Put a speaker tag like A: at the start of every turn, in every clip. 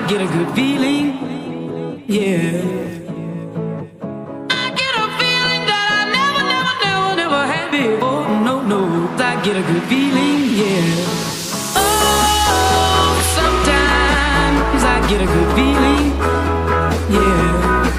A: get a good feeling, yeah. I get a feeling that I never had before. No, I get a good feeling, yeah. Oh, sometimes I get a good feeling, yeah.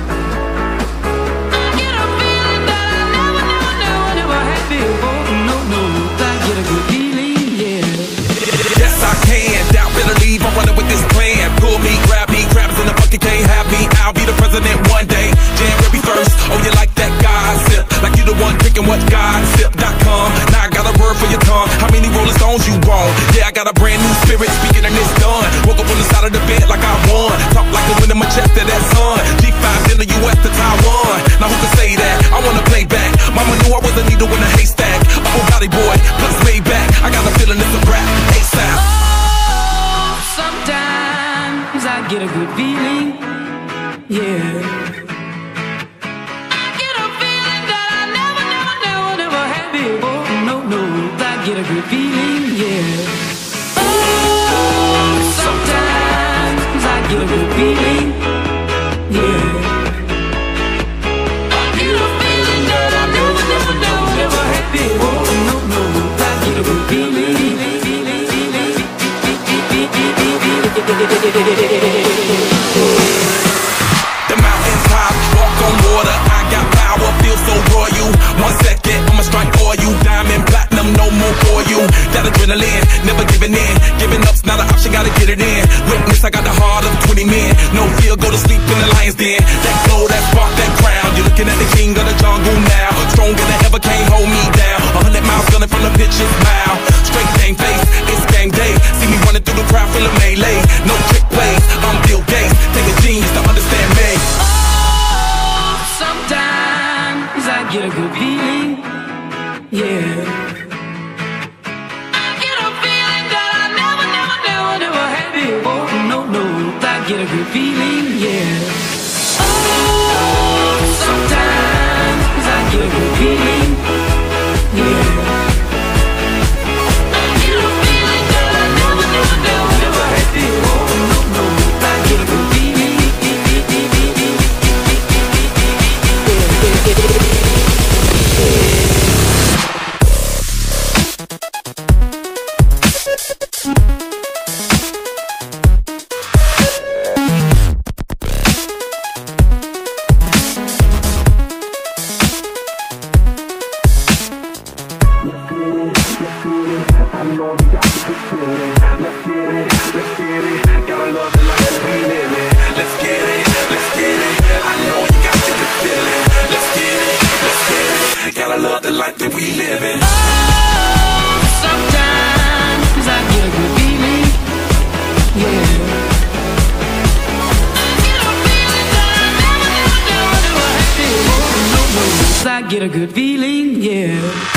A: I get a feeling that I never had before. No, I get a good feeling, yeah.
B: Yes, I can. Doubt, better leave. I'm running with this plan. Pull me, grab me, crabs in the bucket can't have me. I'll be the president one day. January 1st. Oh, you like that gossip? Like you the one picking what gossip.com. Now I got a word for your tongue. How many Rolling Stones you want? Yeah, I got a brand new spirit speaking and it's done. Woke up on the side of the bed like I won. Talk like the wind in my chest to that sun. G5 in the US to Taiwan. Now who can say that? I wanna play back. Mama knew I was a needle in a haystack. Upper body boy, plus way back. I got a feeling it's a rap. ASAP.
A: Oh, sometimes I get a good feeling, yeah. I get a feeling that I never had before. No, I get a good feeling, yeah. Oh, sometimes I get a good feeling, yeah. I get a feeling that I never had before. No, I get a good feeling.
B: The mountains high, walk on water. I got power, feel so royal. 1 second, I'ma strike for you. Diamond, platinum, no more for you. That adrenaline, never giving in. Giving up's not an option, gotta get it in. Witness, I got the heart of 20 men. No fear, go to sleep in the lion's den. That glow, that spark, that crown. You're looking at the king of the jungle now. Stronger than ever, can't hold me down. 100 miles gunning from the pitcher's mouth. Straight game face, it's game day. See me running through the crowd, feeling melee. No trick plays, I'm Bill Gates. Take a genius to understand me.
A: Oh, sometimes I get a good feeling, yeah. I get a feeling that I never had before. No, I get a good feeling, yeah. Oh, sometimes I get a good feeling, yeah. I get a feeling that I never had before. No, I get a good feeling. I get a good feeling, yeah.